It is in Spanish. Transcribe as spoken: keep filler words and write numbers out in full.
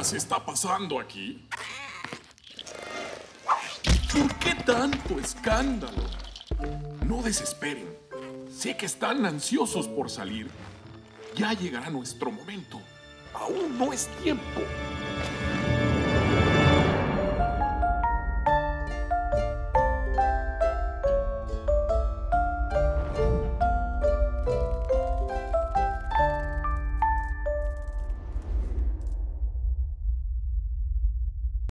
demonios está pasando aquí? ¿Por qué tanto escándalo? No desesperen. Sé que están ansiosos por salir. Ya llegará nuestro momento. Aún no es tiempo.